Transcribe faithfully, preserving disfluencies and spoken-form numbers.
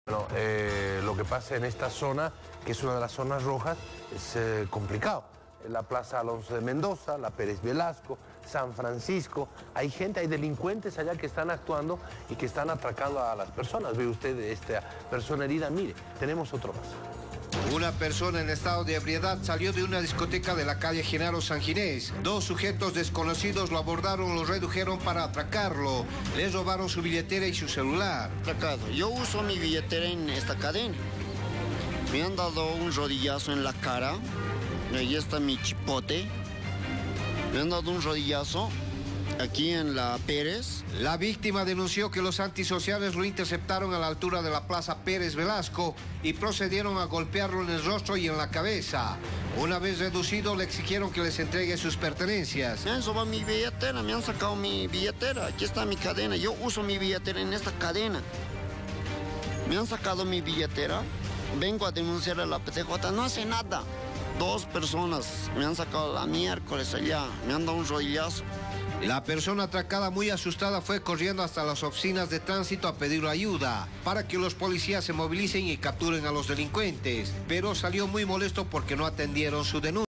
Bueno, eh, lo que pasa en esta zona, que es una de las zonas rojas, es eh, complicado. La Plaza Alonso de Mendoza, la Pérez Velasco, San Francisco, hay gente, hay delincuentes allá que están actuando y que están atracando a las personas. Ve usted esta persona herida, mire, tenemos otro más. Una persona en estado de ebriedad salió de una discoteca de la calle Genaro San Ginés. Dos sujetos desconocidos lo abordaron, lo redujeron para atracarlo. Les robaron su billetera y su celular. Atracado. Yo uso mi billetera en esta cadena. Me han dado un rodillazo en la cara. Ahí está mi chipote. Me han dado un rodillazo aquí en la Pérez. La víctima denunció que los antisociales lo interceptaron a la altura de la Plaza Pérez Velasco y procedieron a golpearlo en el rostro y en la cabeza. Una vez reducido, le exigieron que les entregue sus pertenencias. Me han robado mi billetera, me han sacado mi billetera. Aquí está mi cadena. Yo uso mi billetera en esta cadena. Me han sacado mi billetera. Vengo a denunciar a la P T J. No hace nada. Dos personas me han sacado la miércoles allá. Me han dado un rodillazo. La persona atracada, muy asustada, fue corriendo hasta las oficinas de tránsito a pedir ayuda para que los policías se movilicen y capturen a los delincuentes, pero salió muy molesto porque no atendieron su denuncia.